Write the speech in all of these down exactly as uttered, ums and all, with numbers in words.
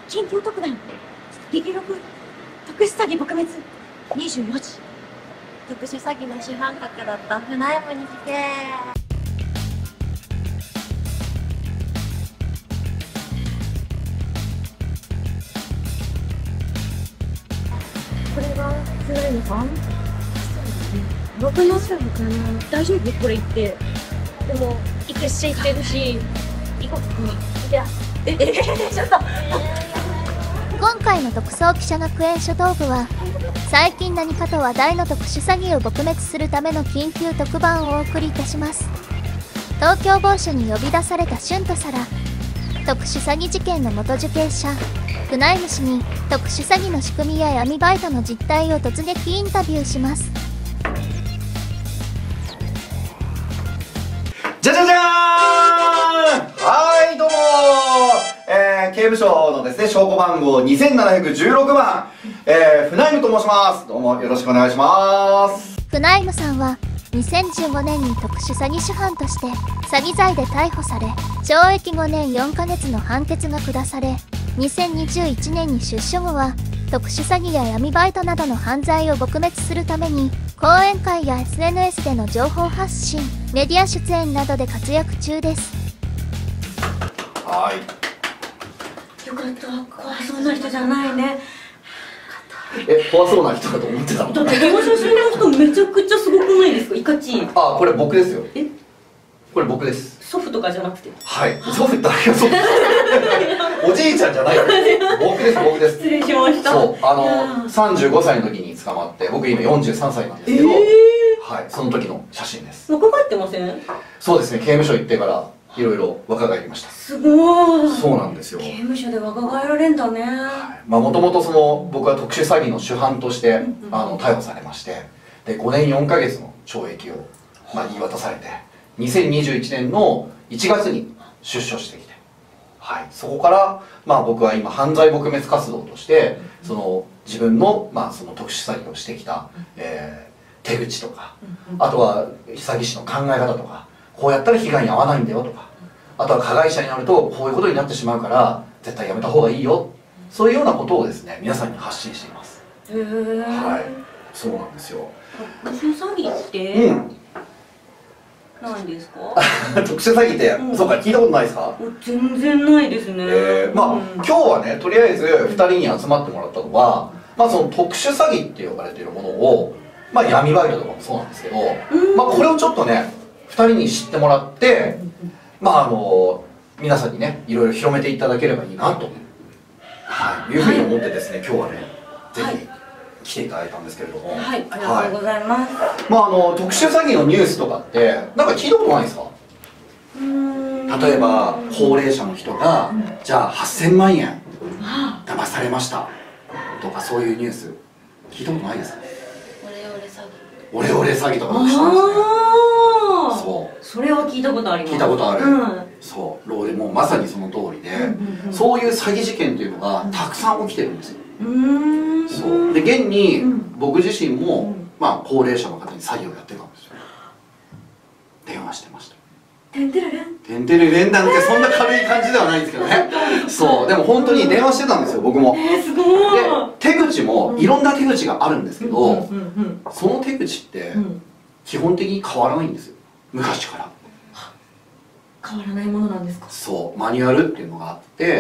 緊急特番激録特殊詐欺撲滅にじゅうよじ。特殊詐欺の主犯格だった船山に来て。これが船山さん。僕のすぐかな。大丈夫これ言って。でも行くし行ってるし行こう。いやええちょっと。 今回の特捜記者学園初トークは最近何かと話題の特殊詐欺を撲滅するための緊急特番をお送りいたします。東京某所に呼び出された春と沙羅、特殊詐欺事件の元受刑者船井主に特殊詐欺の仕組みや闇バイトの実態を突撃インタビューします。 じゃじゃじゃーん、はいどうもー、えー、刑務所のですね証拠番号にせんななひゃくじゅうろくばん、えー、船井と申します。どうもよろしくお願いします。 船井さんはにせんじゅうごねんに特殊詐欺主犯として詐欺罪で逮捕され、懲役ごねんよんかげつの判決が下され、にせんにじゅういちねんに出所後は特殊詐欺や闇バイトなどの犯罪を撲滅するために講演会や エスエヌエス での情報発信、メディア出演などで活躍中です。 はい、 よかった、怖そうな人じゃないね。 え、怖そうな人だと思ってたの？ だってこの写真の人めちゃくちゃすごくないですか？イカチ。 あ、これ僕ですよ。 え、 これ僕です。 祖父とかじゃなくて。 はい、祖父誰が祖父おじいちゃんじゃないよ。僕です、僕です。 失礼しました。 そう、あのさんじゅうごさいの時に捕まって、僕今よんじゅうさんさいなんですけど、 えー、 はい、その時の写真です。 若返ってません？ そうですね、刑務所行ってからいろいろ若返りました。 すごい。 そうなんですよ。 刑務所で若返られんだね。はい、 まあもともとその僕は特殊詐欺の主犯としてあの逮捕されまして、でごねんよんかげつの懲役をまあ言い渡されて、にせんにじゅういちねんのいちがつに出所してきて、はい、そこからまあ僕は今犯罪撲滅活動としてその自分のまあその特殊詐欺をしてきた、えー、手口とか、あとは詐欺師の考え方とか、こうやったら被害に遭わないんだよとか、あとは加害者になるとこういうことになってしまうから絶対やめた方がいいよ、そういうようなことをですね皆さんに発信しています。 へえ。 はい、そうなんですよ。 特殊詐欺って、 うん、 何ですか？ 特殊詐欺って、うん、そうか、聞いたことないですか？ 全然ないですね。 えー、まあ、うん、今日はねとりあえずふたりに集まってもらったのは、まあ、その特殊詐欺って呼ばれているものを、まあ、闇バイトとかもそうなんですけど、まあ、これをちょっとねふたりに知ってもらって、まああの皆さんにねいろいろ広めていただければいいなと、はい、いうふうに思ってですね、今日はねぜひ来ていただいたんですけれども。 はい、ありがとうございます。 はい、まああの特殊詐欺のニュースとかってなんか聞いたことないですか？例えば高齢者の人が、うん、じゃあはっせんまんえん騙されましたとか、そういうニュース聞いたことないですか？ オレオレ詐欺。 オレオレ詐欺とかもしたんですね。そう。 それは聞いたことあります。 聞いたことある。うん、そう。ローでもうまさにその通りで、そういう詐欺事件というのがたくさん起きてるんですよ。うん。そう。で現に僕自身も、うん、まあ高齢者の方に詐欺をやってたんですよ。電話してました。 てんてれれんてんてれれんなんてそんな軽い感じではないんですけどね。そう、でも本当に電話してたんですよ、僕も。 えー、すごい。 で手口もいろんな手口があるんですけど、その手口って基本的に変わらないんですよ、昔から。 変わらないものなんですか？ そう、マニュアルっていうのがあって、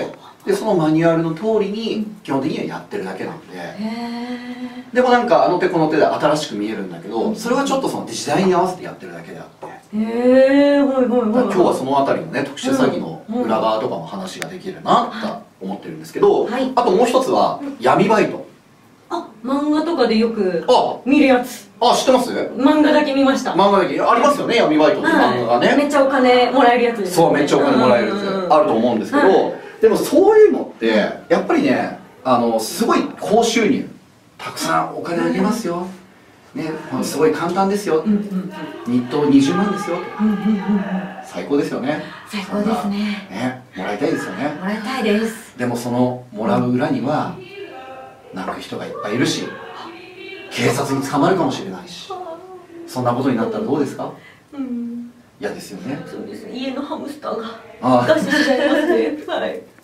でそのマニュアルの通りに基本的にはやってるだけなんで、でもなんかあの手この手で新しく見えるんだけど、それはちょっとその時代に合わせてやってるだけであって、へえ、はいはいはい。今日はそのあたりのね特殊詐欺の裏側とかも話ができるなと思ってるんですけど、あともう一つは闇バイト。 あ、漫画とかでよく見るやつ。 あ、知ってます？ 漫画だけ見ました。 漫画だけありますよね、闇バイトって漫画がね。 めっちゃお金もらえるやつです。そう、 めっちゃお金もらえるやつあると思うんですけど、でもそういうのってやっぱりね、あのすごい高収入、たくさんお金あげますよね、すごい簡単ですよ、日当にじゅうまんですよ、最高ですよね。 最高ですね。 ね、もらいたいですよね。 もらいたいです。 でもそのもらう裏には泣く人がいっぱいいるし、警察に捕まるかもしれないし、そんなことになったらどうですか？嫌ですよね。 そうですね。家のハムスターが出しちゃいますね。はい。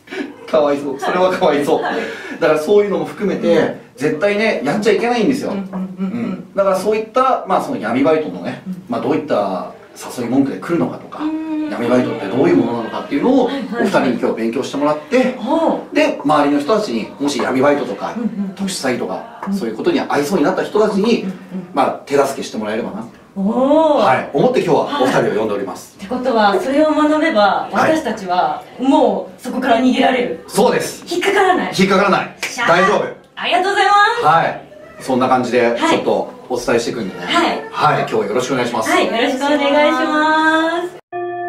かわいそう、それはかわいそう。だからそういうのも含めて絶対ねやっちゃいけないんですよ。だからそういったまあその闇バイトのね、まあどういった誘い文句で来るのかとか、闇バイトってどういうものなのかっていうのをお二人に今日勉強してもらって、で周りの人たちにもし闇バイトとか特殊詐欺とかそういうことに合いそうになった人たちにまあ手助けしてもらえればな、はい、思って今日はお二人を呼んでおります。 ってことはそれを学べば私たちはもうそこから逃げられる。 そうです。 引っかからない。 引っかからない。大丈夫。 ありがとうございます。 はい。そんな感じでちょっとお伝えしていくんでね。はい。はい。今日はよろしくお願いします。 はい。よろしくお願いします。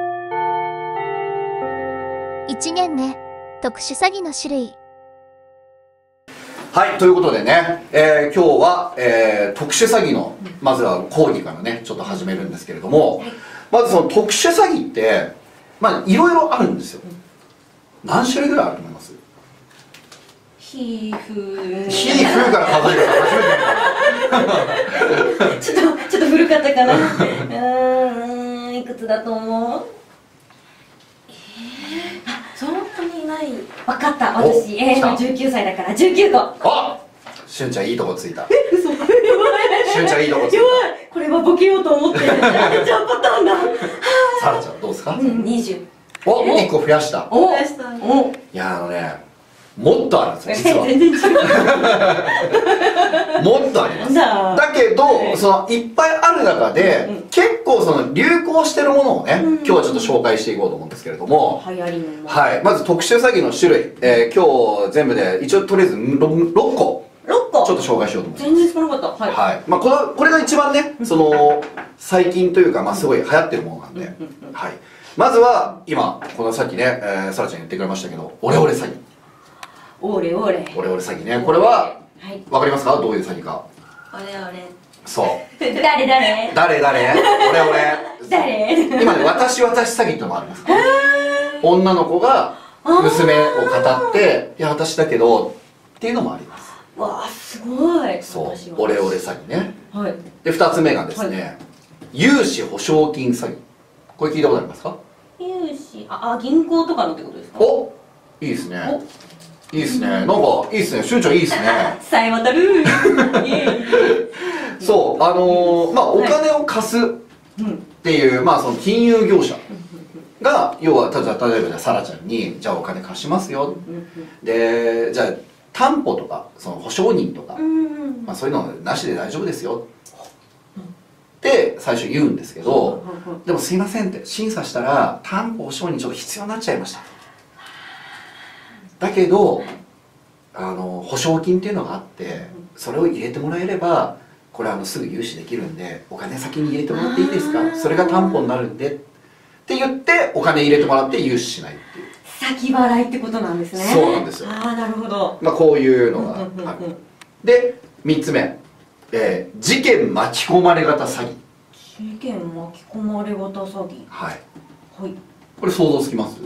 いちねんめ特殊詐欺の種類。 はい、ということでね、えー、今日は、えー、特殊詐欺のまずは講義からねちょっと始めるんですけれども、まずその特殊詐欺ってまあいろいろあるんですよ。何種類ぐらいあると思います？ 皮膚皮膚から数えるから初めてちょっとちょっと古かったかな。うーん、いくつだと思う？えー、あ、そんなにない。分かった、私、えー、今じゅうきゅうさいだからじゅうきゅうこ。 あ、しゅんちゃんいいとこついた。 え、嘘。やばい。 しゅんちゃんいいとこついた。 やばい。これはボケようと思ってやめちゃうパターンだ。 さらちゃんどうですか？ うん、にじゅう。 お、いっこ増やした。 お、増やした。お。 いや、あのね、もっとあるんですよ、実は。 全然違う。もっとあります。だけど、そのいっぱいある中で、結構その流行してるものをね、今日はちょっと紹介していこうと思うんですけれども、 流行りのもの。はい、 まず特殊詐欺の種類、えー、今日全部で一応とりあえずろっこ。ろっこ。ちょっと紹介しようと思います。 全然少なかった。はい。 はい。まあこのこれが一番ね、その最近というかまあすごい流行ってるものなんで、はい。まずは今このさっきね、えー、さらちゃん言ってくれましたけど、オレオレ詐欺。 オレオレ。 オレオレ詐欺ね。これはわかりますか？どういう詐欺か。 オレオレ。 そう。 誰誰？ 誰誰？オレオレ。 誰？ 今ね、私私詐欺ってのもありますから。女の子が娘を語っていや私だけどっていうのもあります。 わあすごい。 そう。オレオレ詐欺ね。 はい。 で二つ目がですね、融資保証金詐欺。これ聞いたことありますか？ 融資、ああ銀行とかのってことですか？ お、いいですね。いいですね。なんかいいですね。しゅんちゃんいいですね。 さえ渡る。 そう、あのー、まあお金を貸すっていう、まあその金融業者が要は例えばじゃあさらちゃんにじゃあお金貸しますよ。で、じゃあ担保とかその保証人とか、まあそういうのなしで大丈夫ですよ。って最初言うんですけど、でもすいませんって審査したら担保保証人ちょっと必要になっちゃいました。だけどあの保証金っていうのがあってそれを入れてもらえればこれあのすぐ融資できるんでお金先に入れてもらっていいですか？それが担保になるんでって言ってお金入れてもらって融資しないっていう先払いってことなんですね。 そうなんですよ。 ああなるほど。 まあこういうのがある。でみっつめ、えー、事件巻き込まれ型詐欺。 事件巻き込まれ型詐欺。 はい。 はい。 これ想像つきます？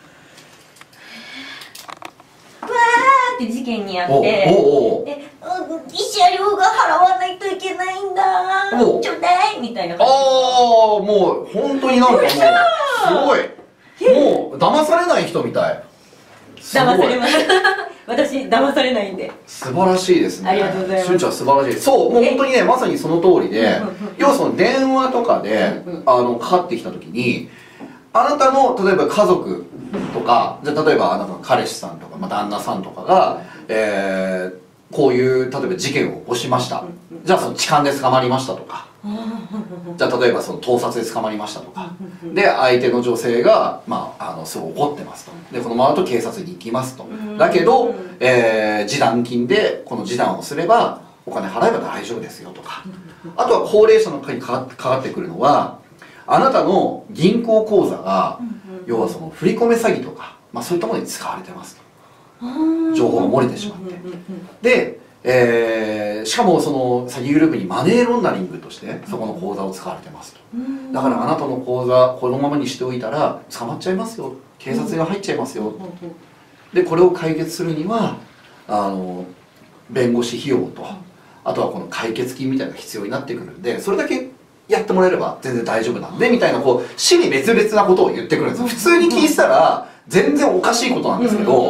わーって事件にあって、で、慰謝料が払わないといけないんだー、ちょうだいみたいな感じ。 ああ、もう本当になんかもうすごい、もう騙されない人みたい。 騙されます。私騙されないんで。 素晴らしいですね。 ありがとうございます。 しゅんちゃん素晴らしい。そう、もう本当にね、まさにその通りで、要はその電話とかであのかかってきた時に。あなたの例えば家族とかじゃ例えばあなたの彼氏さんとか、まあ、旦那さんとかが、えー、こういう例えば事件を起こしました、じゃあその痴漢で捕まりましたとか、じゃあ例えばその盗撮で捕まりましたとかで相手の女性が、まあ、あのすごい怒ってますとでこのままだと警察に行きますとだけど、えー、示談金でこの示談をすればお金払えば大丈夫ですよとかあとは高齢者の方にかかってくるのはあなたの銀行口座が、要はその振り込め詐欺とか、まあ、そういったものに使われてますと情報が漏れてしまってで、えー、しかもその詐欺グループにマネーロンダリングとしてそこの口座を使われてますとだからあなたの口座このままにしておいたら捕まっちゃいますよ警察が入っちゃいますよでこれを解決するにはあの弁護士費用とあとはこの解決金みたいなのが必要になってくるんでそれだけやってもらえれば全然大丈夫なんでみたいなこう支離滅裂なことを言ってくるんですよ普通に聞いてたら全然おかしいことなんですけど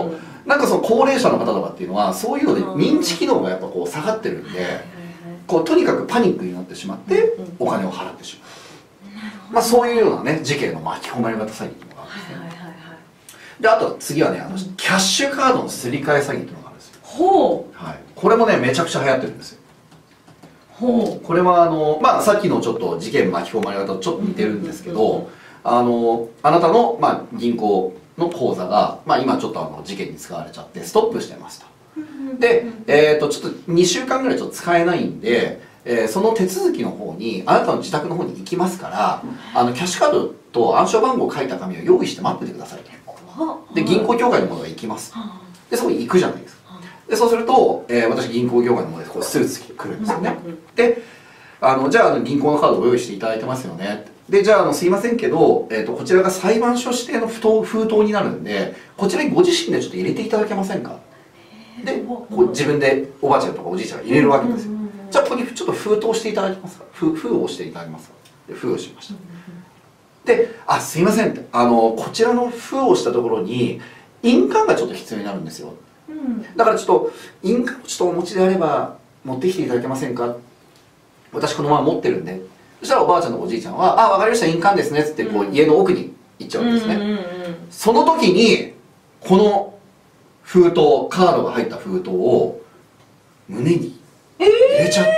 なんかその高齢者の方とかっていうのはそういうので認知機能がやっぱこう下がってるんで、こうとにかくパニックになってしまってお金を払ってしまう、まあ、そういうようなね事件の巻き込まれ方詐欺っていうのがあるんですね。であと次はねあのキャッシュカードのすり替え詐欺っていうのがあるんですよ。 ほう、 はい、これもねめちゃくちゃ流行ってるんですよ。 ほこれはあの、まあ、さっきのちょっと事件巻き込まれ方とちょっと似てるんですけど、あのあなたの、まあ、銀行の口座が、まあ、今ちょっとあの事件に使われちゃってストップしてますと。で、えー、とちょっとにしゅうかんぐらいちょっと使えないんで、えーその手続きの方にあなたの自宅の方に行きますからあのキャッシュカードと暗証番号を書いた紙を用意して待っててくださいと。で銀行協会の者が行きます。でそこに行くじゃないですか。でそうすると、えー私銀行業界のものでこうスーツ着てくるんですよね。であのじゃああの銀行のカードをご用意していただいてますよね。でじゃああのすいませんけど、えー、とこちらが裁判所指定の封筒封筒になるんでこちらにご自身でちょっと入れていただけませんか。でこう自分でおばあちゃんとかおじいちゃんが入れるわけですよ。じゃあここにちょっと封筒していただけますか。封封をしていただけますか。で封をしました。で「あすいません」ってあのこちらの封をしたところに印鑑がちょっと必要になるんですよ。だからちょっと印鑑をちょっとお持ちであれば持ってきていただけませんか。私このまま持ってるんで。そしたらおばあちゃんのおじいちゃんは「あ分かりました印鑑ですね」っつってこう家の奥に行っちゃうんですね。その時にこの封筒カードが入った封筒を胸に入れちゃって、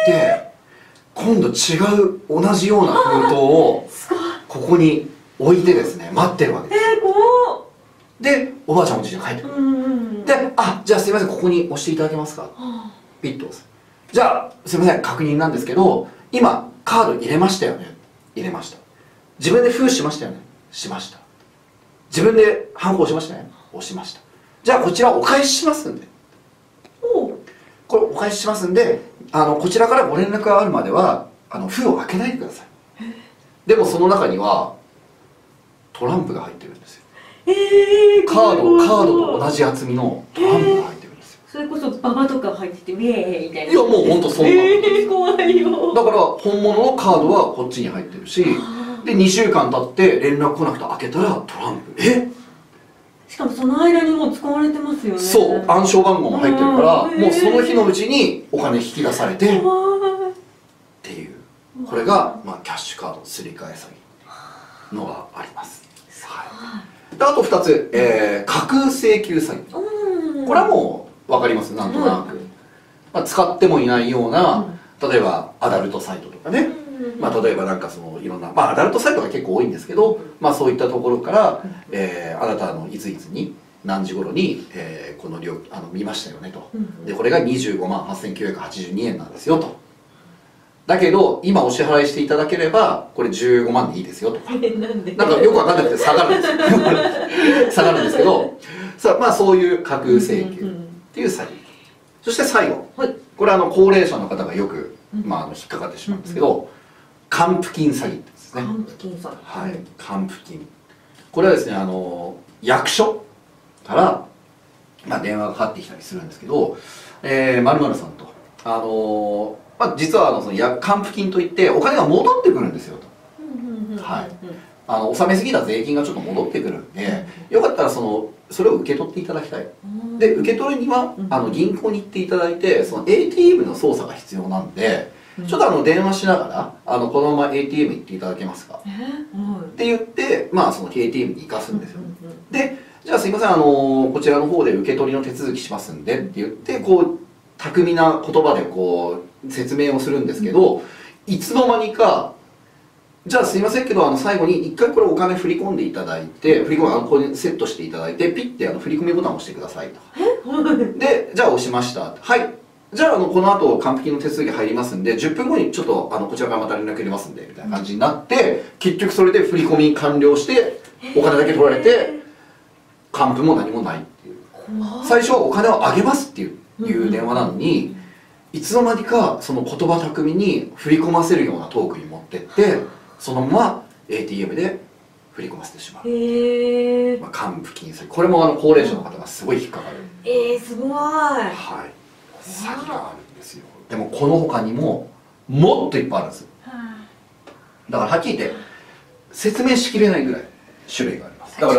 今度違う同じような封筒をここに置いてですね待ってるわけです。でおばあちゃんおじいちゃん帰ってくる。で「あじゃあすいませんここに押していただけますか」ピッと押す。じゃあすいません確認なんですけど今カード入れましたよね。入れました。自分で封しましたよね。しました。自分でハンコ押しましたね。押しました。じゃあこちらお返ししますんで、これお返ししますんであのこちらからご連絡があるまではあの封を開けないでください。でもその中にはトランプが入ってるんですよ。えー、カードカードと同じ厚みのトランプが入ってるんですよ。 それこそババとか入っててウェーイみたいな。 いやもうほんとそんな、 えー、怖いよ。 だから本物のカードはこっちに入ってるしでにしゅうかん経って連絡来なくて開けたらトランプえしかもその間にもう使われてますよね。 そう暗証番号も入ってるからもうその日のうちにお金引き出されてっていうこれが、まあ、キャッシュカードすり替え詐欺のがあります。はい、であとふたつ、えー、架空請求詐欺。これはもう分かりますなんとなく、まあ、使ってもいないような例えばアダルトサイトとかね、まあ、例えばなんかそのいろんな、まあ、アダルトサイトが結構多いんですけど、まあ、そういったところから「えー、あなたのいついつに何時頃に、えー、この料あの見ましたよね」と。でこれがにじゅうごまんはっせんきゅうひゃくはちじゅうにえんなんですよと。だけど今お支払いしていただければこれじゅうごまんでいいですよとかなんかよく分かんなくて下がるんですよ下がるんですけどさあ、まあ、そういう架空請求っていう詐欺。そして最後、はい、これはあの高齢者の方がよく、まあ、あの引っかかってしまうんですけど還付金詐欺ですね。 還付金詐欺。 はい、還付金。これはですねあの役所から、まあ、電話がかかってきたりするんですけど「えー、〇〇さんとあのまあ、実はあのそのや還付金といってお金が戻ってくるんですよ」と。はい、あの納めすぎた税金がちょっと戻ってくるんでよかったらそのそれを受け取っていただきたい。で受け取るにはあの銀行に行っていただいてその エーティーエム の操作が必要なんでちょっとあの電話しながらあのこのまま エーティーエム 行っていただけますかって言ってまあその エーティーエム に行かすんですよ。でじゃあすいませんあのこちらの方で受け取りの手続きしますんでって言ってこう巧みな言葉でこう説明をするんですけどいつの間にかじゃあすいませんけどあの最後に一回これお金振り込んでいただいて振り込むあのここにセットしていただいてピッてあの振り込みボタンを押してくださいと。でじゃあ押しましたはいじゃああのこの後還付金の手続き入りますんでじゅっぷんごにちょっとあのこちらからまた連絡入れますんでみたいな感じになって結局それで振り込み完了してお金だけ取られて還付も何もないっていう最初はお金をあげますっていういう電話なのにいつの間にかその言葉巧みに振り込ませるようなトークに持ってってそのまま エーティーエム で振り込ませてしまう。へー、まあ、還付金詐欺これもあの高齢者の方がすごい引っかかる。 えー、すごい。 はい詐欺があるんですよ。でもこの他にももっといっぱいあるんですよ。だからはっきり言って説明しきれないぐらい種類があります。だからもう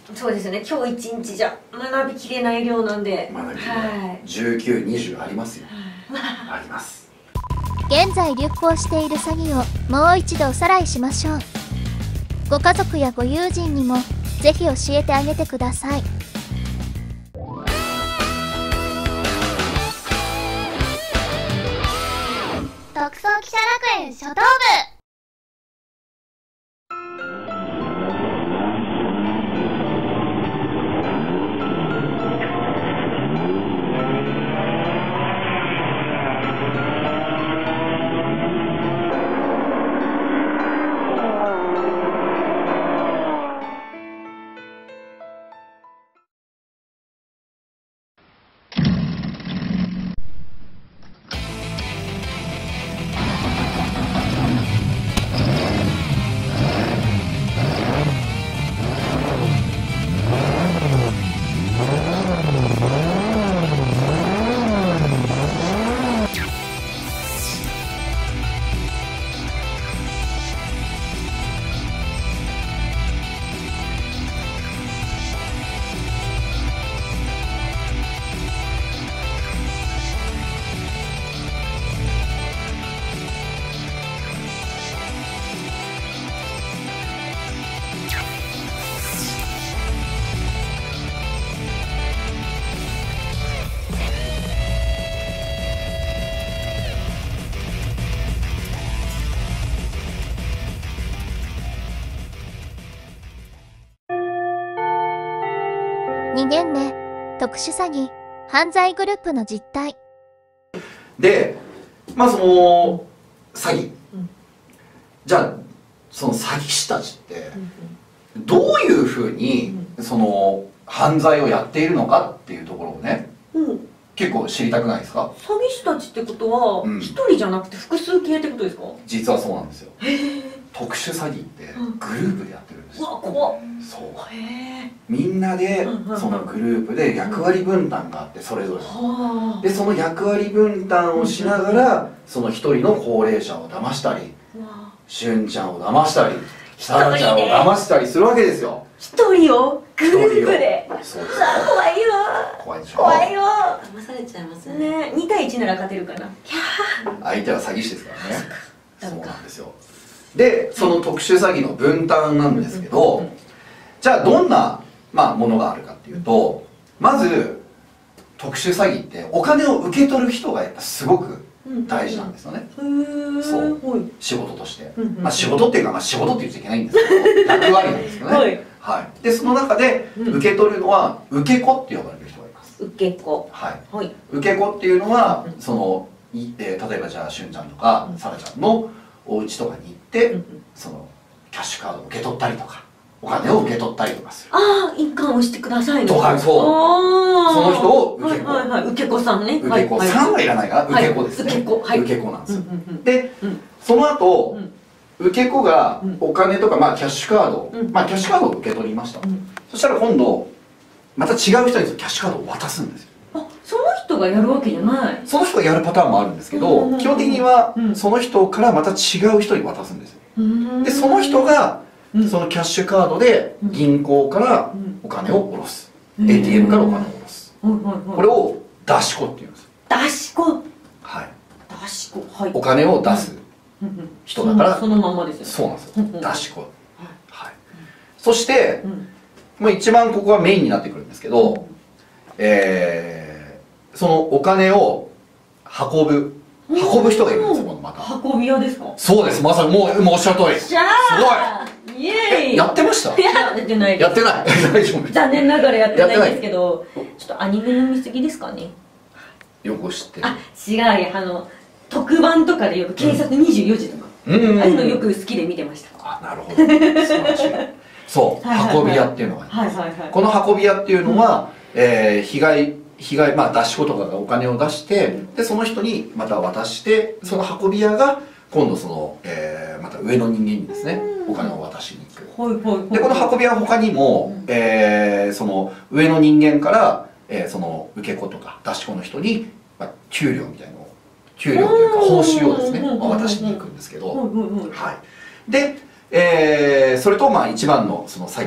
そうですね。今日一日じゃ学びきれない量なんで。 学びきれはないい。 じゅうきゅう、にじゅうありますよ。あります。 現在流行している詐欺をもう一度おさらいしましょう。ご家族やご友人にもぜひ教えてあげてください。特捜記者楽園初等部。に限目特殊詐欺犯罪グループの実態で、まあその詐欺、 うん、 じゃあその詐欺師たちってどういうふうにその犯罪をやっているのかっていうところをね、 うん、 結構知りたくないですか？ 詐欺師たちってことはうん一人じゃなくて複数系ってことですか？ 実はそうなんですよ。特殊詐欺ってグループでやってるんですうわよ。 怖っ。 そうへえ。 みんなでうんうんそのグループで役割分担があってそれぞれはでその役割分担をしながらその一人の高齢者を騙したりあ。わあ。 しゅんちゃんを騙したりさらちゃんを騙したりするわけですよ。 一人をグループで。 そうですうわ怖いわ。 怖いでしょ。 怖いよ。 騙されちゃいますね。 ね、二対一なら勝てるかな。 相手は詐欺師ですからね。 そかそううなんですよ。でその特殊詐欺の分担なんですけど、じゃあどんな、まあ、ものがあるかっていうと、まず特殊詐欺ってお金を受け取る人がやっぱすごく大事なんですよね。 へえ。 そうはい。 仕事として、 うんうんまあ、仕事っていうか、まあ、仕事って言っちゃいけないんですけど役割なんですよね。 はいはい、でその中でうん受け取るのは受け子って呼ばれる人がいます。 受け子。 はい、 はい。 受け子っていうのはうんそのい、えー例えばじゃあしゅんちゃんとかうんさらちゃんのお家とかに行って、 うんうんそのキャッシュカードを受け取ったりとかお金を受け取ったりとかするああ、印鑑を押してくださいね。 とか、そうあーその人を受け子はいはいはい、受け子さんね。 受け子、さんはいらないかな、 はい受け子ですね、 受け子、はい。 受け子なんですよ、 うんうんうんでうんその後、 うん受け子がうんお金とか、まあ、キャッシュカード、 うんまあ、キャッシュカードを受け取りました、 うんそしたら今度また違う人にキャッシュカードを渡すんですよ。 あ、その人がやるわけじゃない。 その人がやるパターンもあるんですけど、 うんうんうん基本的にはうんその人からまた違う人に渡すんですよ。ででその人がうんそのキャッシュカードで銀行からうんお金を下ろす、 うんエーティーエム からお金を下ろす、 はいはいはい。 これを出し子っていうんです。 出し子。 はい、 出し子。はい。 お金を出すうんうん人だからそのそのままですよ。 そうなんですよ、 うんうん出し子、はい、そしてうん。 もう一番ここがメインになってくるんですけど、えー、そのお金を運ぶ運ぶ人がいるんですよ、今度また。 運び屋ですか。 そうです、まさにもうもうおっしゃる通り。 じゃあ。イエーイ。 やってましたいや、やってないです。 やってない大丈夫。 残念ながらやってないんですけど、ちょっとアニメの見過ぎですかね。 よく知ってる。 あ、違うや、あの特番とかでよく警察にじゅうよじとか、 うんああいうのよく好きで見てました。 あ、なるほど、素晴らしい。そうはいはいはい運び屋っていうのがあります。 はいはいはい。 この運び屋っていうのは、えー被害被害まあ出し子とかがお金を出してでその人にまた渡してその運び屋が今度その、えーまた上の人間にですねお金を渡しに行く。 はいはいはい。 でこの運び屋は他にも、 うんえーその上の人間から、えーその受け子とか出し子の人に、まあ、給料みたいなのを給料というか報酬をですねうん渡しに行くんですけど、 はいはいはい。 はい、で、えーそれとまあ一番のその詐欺の、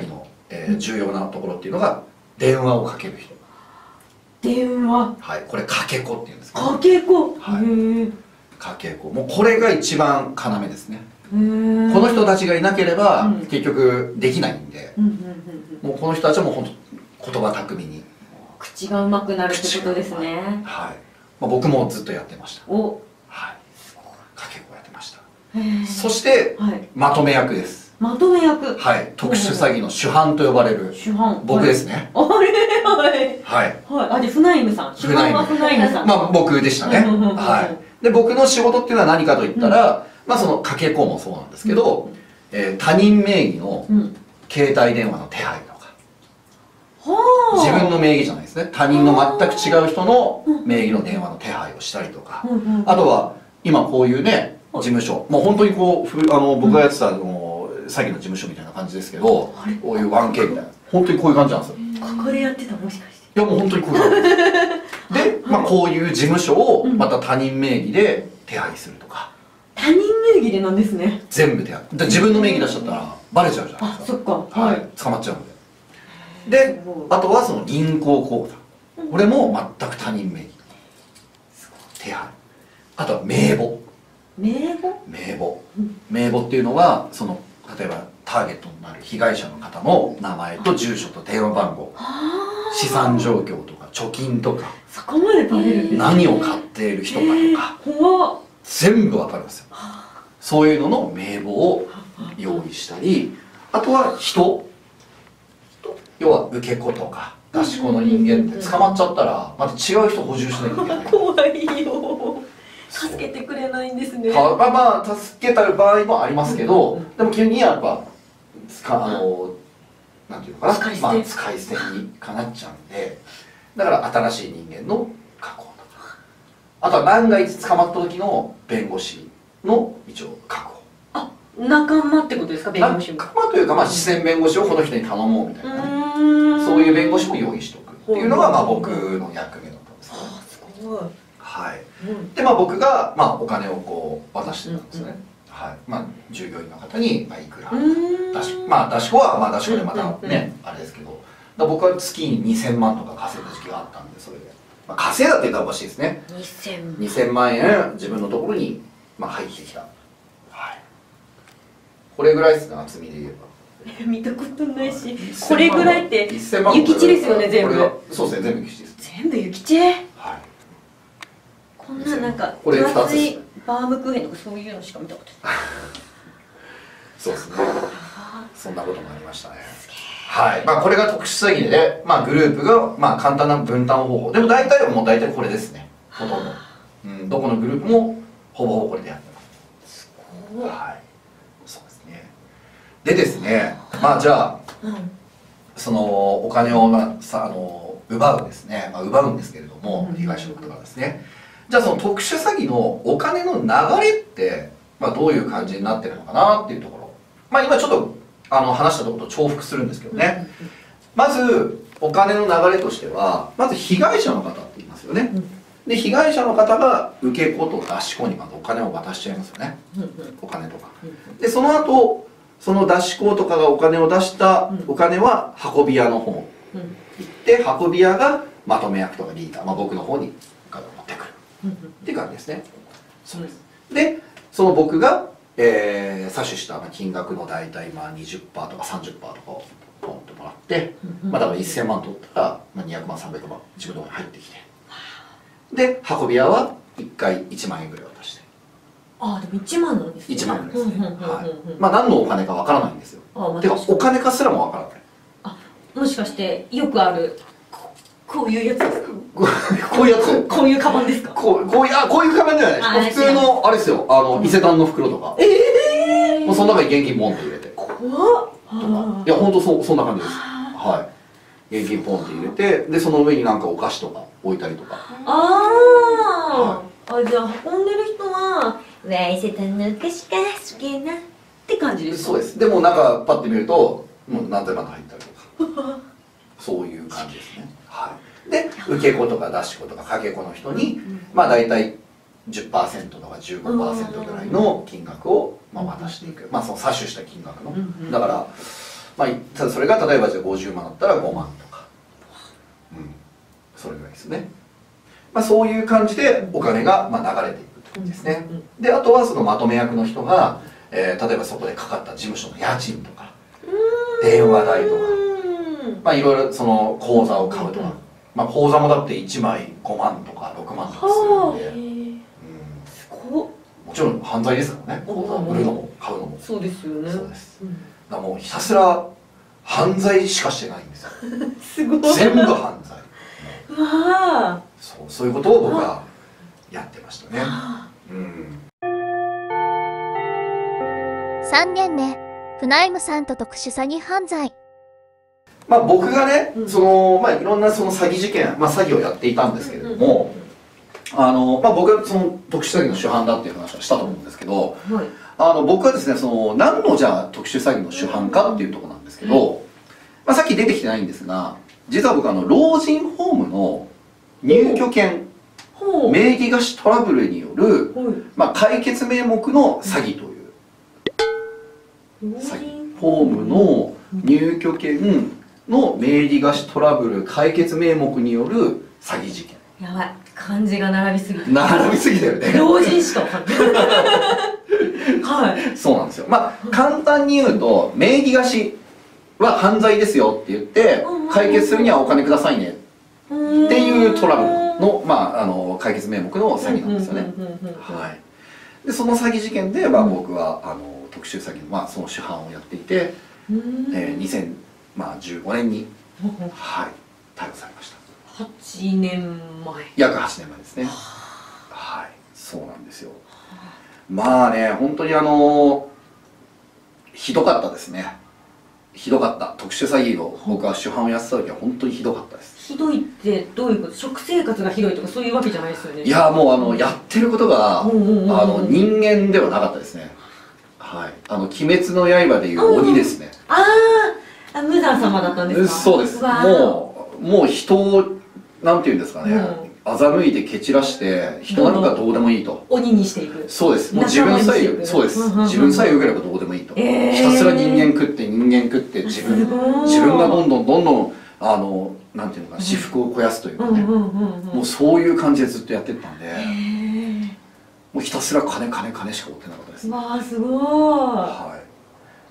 えー、重要なところっていうのが電話をかける人。 電話。 はい、これかけ子っていうんですか。 かけ子。 はいへえ。 かけ子、もうこれが一番要ですね。 へえ。 この人たちがいなければ、 うん結局できないんで、 うんうんうんうん。 もうこの人たちはもう本当言葉巧みに。 口が上手くなるってことですね。 はい、まあ、僕もずっとやってました。 お。 はい、かけ子やってました。 へえ。 そしてはい。 まとめ役です。 まとめ役。 はい、特殊詐欺の主犯と呼ばれる主犯。 僕ですね。 あれ、はい。 はい、 はい。あ、じゃあフナイムさん。主犯はフナイムさん。 まあ僕でしたね。 うんうんうんうんはい。で僕の仕事っていうのは何かといったら、まあそのかけ子もそうなんですけど、えー他人名義のうん。 携帯電話の手配とか、 はあ。 自分の名義じゃないですね、他人の全く違う人の名義の電話の手配をしたりとか、 うんうんうん。 あとは今こういうね事務所、もう本当にこうふあの僕がやってたあの詐欺の事務所みたいな感じですけど、こういう ワンケー みたいな、本当にこういう感じなんですよ。 ここでやってた、もしかして。 いやもう本当にこういう感じですで、まあ、こういう事務所をまた他人名義で手配するとか、 他人名義でなんですね。 全部手配で、自分の名義出しちゃったらバレちゃうじゃないあ、 ですか。 そっか。 は、 はいい。 捕まっちゃうので。で、あとはその銀行口座、これも全く他人名義手配。あとは名簿。 名簿。 名簿うん名簿っていうのはその例えばターゲットになる被害者の方の名前と住所と電話番号、 ああ。 資産状況とか貯金とかそこまでバレるんですね。 何を買っている人かとか怖っ。 全部わかるんですよ。そういうのの名簿を用意したり、あとは人、要は受け子とか出し子の人間って捕まっちゃったらまた違う人補充しなきゃいけない。 怖いよ。助けてくれないんですね。 まあまあ助けた場合もありますけど、でも急にやっぱつかあのなんていうのかな、 使い捨てまあ使い捨てにかなっちゃうんで、だから新しい人間の確保とか、あとは万が一捕まった時の弁護士の一応確保。 あ、仲間ってことですか、弁護士も。 仲間というか、まあ視線弁護士をこの人に頼もうみたいなね、 ーん。 そういう弁護士も用意しておくっていうのがまあ僕の役目だったんですね。 あ、すごい。 はい。 うん。 でまあ僕がまあお金をこう渡してたんですね。はい。まあ従業員の方にまあいくら。 うーん。 出しまあ出し子はまあ出し子でまたうんうんねあれですけど、だから僕は月ににせんまんとか稼いだ時期があったんで、それで、まあ、稼いだって言ったらおかしいですね。 にせん。 にせんまん円自分のところにまあ入ってきた。はい。これぐらいですね、厚みで言えば。 見たことないし、 はいこれぐらいっていっせんまん諭吉ですよね、全部。 これがそうですね、全部諭吉です。 全部諭吉。 はい。 こんななんかこれ分厚二つですいバームクーヘンとかそういうのしか見たことない。 そうですね。そんなこともありましたね。はい。まあこれが特殊詐欺でね、まあグループがまあ簡単な分担方法。でも大体はもう大体これですね。ほとんど。うん、どこのグループもほぼほぼこれでやってます。 すごい。 はい。そうですね。でですね、まあじゃあうん。 そのお金をまあさあの奪うですね、まあ奪うんですけれども、 うん被害者の方からですね。じゃあその特殊詐欺のお金の流れってまあどういう感じになってるのかなっていうところ。まあ今ちょっとあの話したところと重複するんですけどね。まずお金の流れとしては、まず被害者の方って言いますよね。で被害者の方が受け子と出し子にまずお金を渡しちゃいますよね。お金とか。でその後その出し子とかがお金を出したお金は運び屋の方に行って運び屋がまとめ役とかリーダー、まあ、僕の方にお金を持ってくるっていう感じですね。そうです。でその僕が、えー、詐取した金額の大体まあ にじゅっパーセント とか さんじゅっパーセント とかをポンともらって、まあ、だからせんまん取ったら、まあ、にひゃくまんさんびゃくまん自分の方に入ってきて、で運び屋はいっかいいちまん円ぐらい渡して。 ああ、でもいちまんなんですね。 いちまんですね。 うんうんうんうんうんはい。まあ何のお金かわからないんですよ。 ああ、まあてか確かにお金かすらもわからない。 あ、もしかしてよくあるここういうやつですか？ こうこういうやつ。 こういうカバンですか？ こうこういうあこういう仮面じゃないです。普通のあれですよ。あの伊勢丹の袋とか。 ええ。 もうその中に現金ボンと入れて。 怖っ。 とか。いや本当そうそんな感じです。はい。現金ポンって入れて、でその上になんかお菓子とか置いたりとか。 ああ。あ、じゃあ運んでる人は「わいせたのお菓子かすげえな」って感じですか？ そうです。でもなんかパッて見るともう何千万と入ったりとか。そういう感じですね。はい。で受け子とか出し子とかかけ子の人に、まあ大体 じゅっパーセント とか じゅうごパーセント ぐらいの金額をまあ渡していく、まあその詐取した金額の、だからまあただそれが例えばじゃあごじゅうまんだったらごまんとか、うん、それぐらいですね。まあそういう感じでお金がまあ流れていくって感じですね。であとはそのまとめ役の人が、えー、例えばそこでかかった事務所の家賃とか電話代とか、まあいろいろその口座を買うとか、まあ口座もだっていちまいごまんとかろくまんとかするんで、うん、 すごっ。 もちろん犯罪ですからね、 口座売るのも買うのも。 そうですよね。 そうです。だからもうひたすら犯罪しかしてないんですよ。 すごい。 全部犯罪。 わあ。 そう、そういうことを僕はやってましたね。うん。 さんねんめ、フナイムさんと特殊詐欺犯罪。 まあ僕がね、 うん、 そのまあいろんなその詐欺事件、まあ詐欺をやっていたんですけれども、あのまあ僕はその特殊詐欺の主犯だっていう話はしたと思うんですけど、はい、あの僕はですね、その何のじゃあ特殊詐欺の主犯かっていうところなんですけど、うん、まあさっき出てきてないんですが、実は僕あの老人ホームの入居権名義貸しトラブルによる、まあ、解決名目の詐欺という詐欺、ホームの入居権の名義貸しトラブル解決名目による詐欺事件。 やばい、漢字が並びすぎて並びすぎだよね。 老人しか分かんないはい、 そうなんですよ。まあ簡単に言うと、名義貸しは犯罪ですよって言って解決するにはお金くださいねっていうトラブルの、まあ、あの解決名目の詐欺なんですよね。はい。でその詐欺事件で、まあ、僕はあの特殊詐欺の、まあ、その主犯をやっていて、えー、にせんじゅうごねんに、はい、逮捕されました。 はちねんまえ。 約はちねんまえですね。はい、そうなんですよ。まあね、本当にあのひどかったですね。ひどかった。特殊詐欺を僕は主犯をやってた時は本当にひどかったです。 ひどいってどういうこと？食生活がひどいとかそういうわけじゃないですよね。 いやもうあのやってることがあの人間ではなかったですね。はい。あの鬼滅の刃でいう鬼ですね。 ああ、無惨様だったんですか？ そうです。もうもう人をなんていうんですかね。欺いて蹴散らして人なんかどうでもいいと。 鬼にしていく。 そうです。もう自分さえそうです。自分さえ良ければどうでもいいと。ひたすら人間食って人間食って自分自分がどんどんどんどんあのなんていうのか私腹を肥やすというかね。もうそういう感じでずっとやってったんで、もうひたすら金金金しか追ってなかったです。 わあすごい。 はい。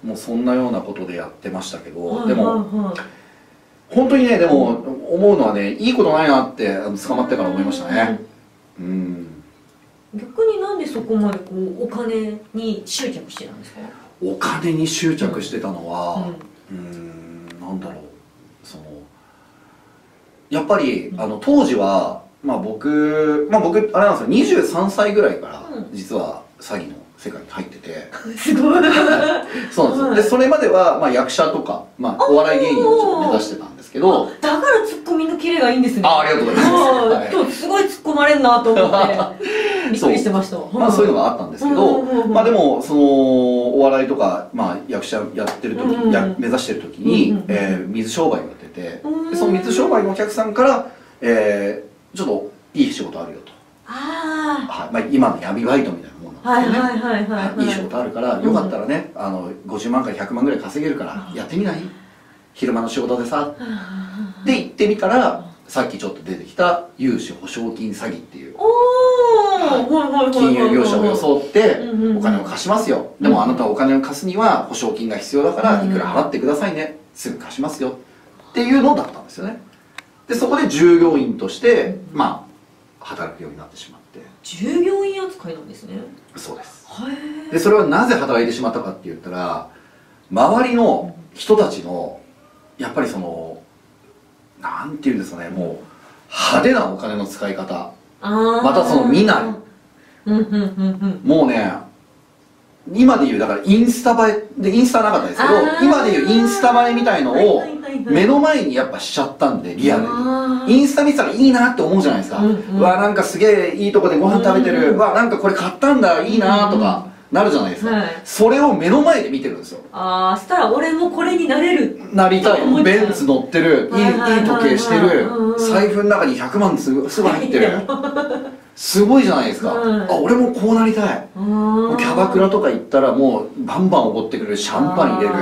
もうそんなようなことでやってましたけど、でも。本当にね、でも思うのはね、いいことないなって捕まってから思いましたね。うん。 逆になんでそこまでこうお金に執着してたんですか？ お金に執着してたのは、うん、うーん、なんだろう、そのやっぱりあの当時はまあ僕まあ僕あれなんですよ、にじゅうさんさいぐらいから実は詐欺の世界に入ってて、 すごい。 そうなんですよ。でそれまではまあ役者とかまあお笑い芸人をちょっと目指してたんですけど、 だからツッコミのキレがいいんですね。 あ、ありがとうございます。 今日すごい突っ込まれるなと思ってびっくりしてました。 まあそういうのがあったんですけど、まあでもそのお笑いとかまあ役者やってる時、目指してる時に水商売をやってて、その水商売のお客さんからえちょっといい仕事あるよと。ああ。まあ今の闇バイトみたいな。 はいはいはいはい。 いい仕事あるからよかったらね、あのごじゅうまんからひゃくまんぐらい稼げるからやってみない？昼間の仕事でさで行ってみたら、さっきちょっと出てきた融資保証金詐欺っていう金融業者を装ってお金を貸しますよ、でもあなたはお金を貸すには保証金が必要だからいくら払ってくださいね、すぐ貸しますよっていうのだったんですよね。でそこで従業員としてまあ働くようになってしまって。 従業員扱いなんですね。 そうです。でそれはなぜ働いてしまったかって言ったら、周りの人たちのやっぱりそのなんていうんですかね、もう派手なお金の使い方、またその見ない、もうね今でいうだからインスタ映えで、インスタなかったですけど今でいうインスタ映えみたいのを目の前にやっぱしちゃったんで、リアルにインスタ見てたらいいなって思うじゃないですか。うわなんかすげえいいとこでご飯食べてる、うわなんかこれ買ったんだいいなとかなるじゃないですか。それを目の前で見てるんですよ。 ああ、したら俺もこれになれる、 なりたい。ベンツ乗ってる、いい時計してる、財布の中にひゃくまんすぐ入ってる、すごいじゃないですか。あ、俺もこうなりたい。キャバクラとか行ったらもうバンバンおごってくれる、シャンパン入れる、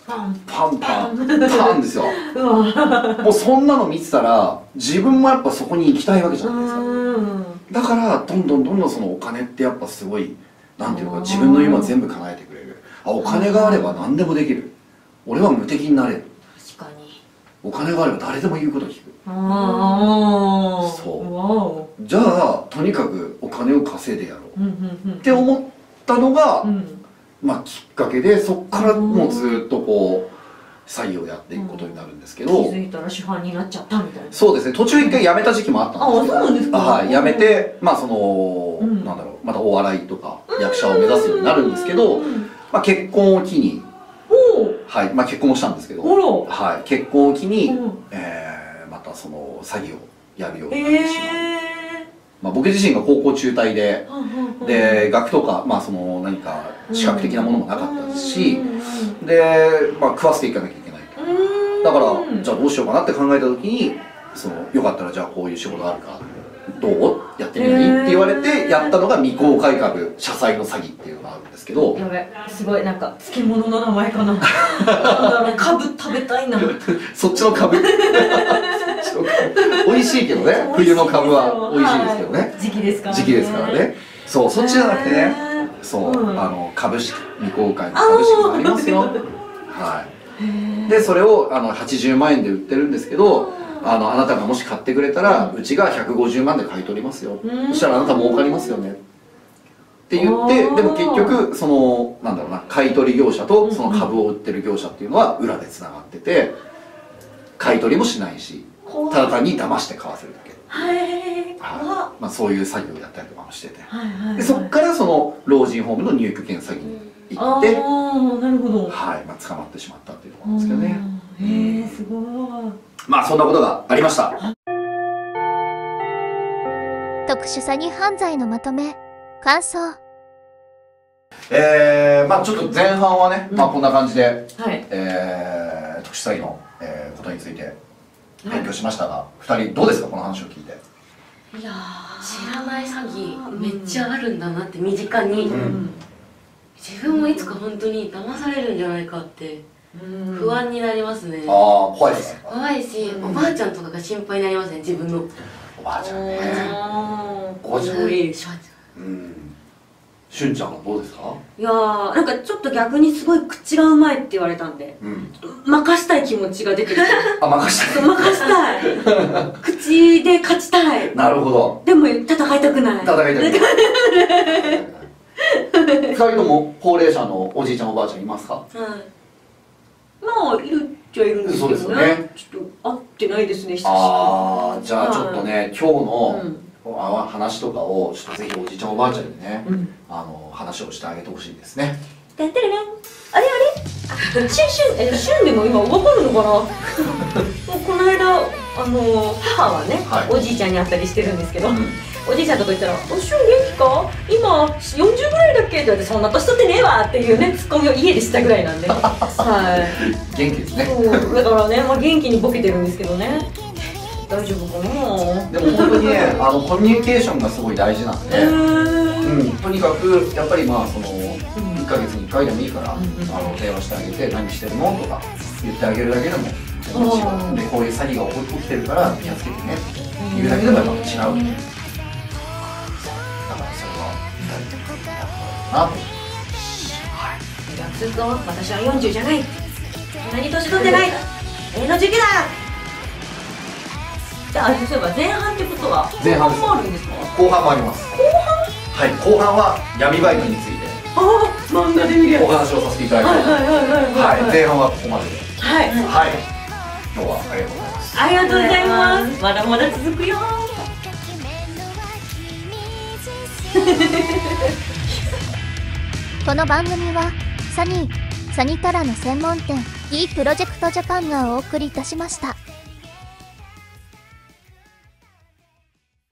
パンパンパンパンですよ。 うわもうそんなの見てたら自分もやっぱそこに行きたいわけじゃないですか。 うんだからどんどんどんどんそのお金ってやっぱすごいなんていうか自分の夢を全部叶えてくれる。あ、お金があれば何でもできる。俺は無敵になれる。 確かにお金があれば誰でも言うこと聞く。 ああそうわおじゃあとにかくお金を稼いでやろううんうんうんって思ったのが、 うんまあきっかけで、そこからもうずっとこう詐欺をやっていくことになるんですけ気ど、 づいたら主犯になっちゃったみたいな。 そうですね、途中一回辞めた時期もあったんですけど、 あそうなんですかはい、辞めてまあその、 うんなんだろう、またお笑いとか役者を目指すようになるんですけど、 うんまあ、結婚を機に、 おおはいまあ、結婚もしたんですけど、 おろはい、結婚を機に、 うんえーまたその詐欺をやるようになってしまう、 へまあ、僕自身が高校中退でえで学とか、まあ、その何か資格的なものもなかったですし、 うんで、まあ、食わせていかなきゃいけないと。 うんだからじゃあどうしようかなって考えた時に、そのよかったらじゃあこういう仕事あるからどうやってみないって言われてやったのが未公開株社債の詐欺っていうのがあるんですけど、 やべすごいなんか漬物の名前かななんだろう株食べたいなそっちの株そっちの株美味しいけどね、冬の株は美味しいですけどね、 はい時期ですからね時期ですからね。そう、そっちじゃなくてね、 へーそう、 うんあの株式未公開の株式がありますよ。はいでそれをあのはちじゅうまんえんで売ってるんですけど、あのあなたがもし買ってくれたら、うちがひゃくごじゅうまんで買い取りますよ、 うんそしたらあなた儲かりますよねって言ってあーでも結局そのなんだろうな、買い取り業者とその株を売ってる業者っていうのは裏でつながってて、買い取りもしないし、ただ単に騙して買わせるだけ、 はいはいまあ、そういう詐欺をやったりとかもしてて、 はいはいでそっからその老人ホームの入居権詐欺に行って、 ああなるほどはいまあ、捕まってしまったっていうところなんですけどね。 へえすごいまあそんなことがありました。 特殊詐欺犯罪のまとめ感想。 えー、まあちょっと前半はね、 うんまあこんな感じで、 はいえー、特殊詐欺の、えーことについて勉強しましたが、ふたりどうですか、この話を聞いて。 いやー知らない詐欺めっちゃあるんだなって身近に、 うん自分もいつか本当に騙されるんじゃないかってうん不安になりますね、 ああ怖いですね。 怖いし、 うんおばあちゃんとかが心配になりますね、自分のおばあちゃんね。 あごじゅう無理しょうん。しゅんちゃんはどうですか。 いやーなんかちょっと逆にすごい口がうまいって言われたんでうん。 任したい気持ちが出てきてあ任したい。 任したい口で勝ちたいなるほど。 でも戦いたくない戦いたくない。二人とも高齢者のおじいちゃんおばあちゃんいますか。 はいまあいるっちゃいるんですけどねそうですよねちょっと会ってないですね久しぶりにああじゃあちょっとね、今日の、 うんあ話とかをちょっとぜひおじいちゃんおばあちゃんにね、 うんあの話をしてあげてほしいですね。 てんてれれんあれあれシュンシュンえシュンでも今わかるのかなもうこの間あの母はね、 はいおじいちゃんに会ったりしてるんですけど、おじいちゃんとか言ったら「おシュン元気か今よんじゅうぐらいだっけ?」って言われて「そんな年取ってねえわ」っていうねツッコミを家でしたぐらいなんではい元気ですね。 そうだからね、まあ、元気にボケてるんですけどね大丈夫かなでも本当にねあのコミュニケーションがすごい大事なんで、 へーうん、とにかくやっぱりまあそのいっかげつにいっかいでもいいから、 うんうんあの電話してあげて何してるのとか言ってあげるだけでも全然違う。でこういう詐欺が起こ起きてるから気をつけてねっていうだけでもやっぱ違う。だからそれは大事なことだなと思います。はい。 約束は私はよんじゅうじゃない何年取ってない永の時期だじゃあ、そういえば前半ってことは前半です後半もあるんですか後半もあります。後半はい後半は闇バイトについてああ、漫画で見るやつお話をさせていただきます。 はいはいはいはいはい、前半はここまでで。 はいはい。今日はありがとうございます。 ありがとうございますまだまだ続くよこの番組はサニーサニタラの専門店 E プロジェクトジャパンがお送りいたしました。